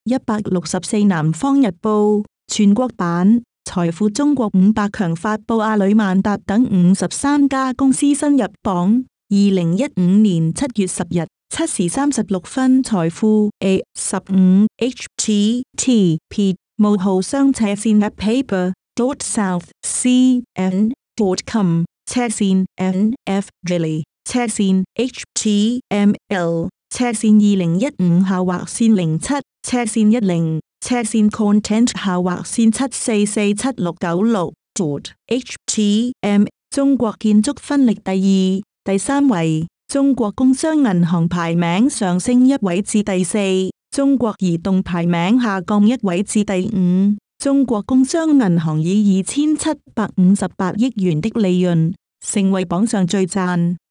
164南方日報全國版財富中國500強發佈阿里萬達等53家公司新入榜。2015年7月10日7時36分財富 A15 http:// paper.sound/html/2015/content/html/content/html/content/html/html 中國建築分力第2、第3位，中國工商銀行排名上升1位至第4，中國移動排名下降1位至第5。中國工商銀行以2758億元的利潤，成為榜上最賺。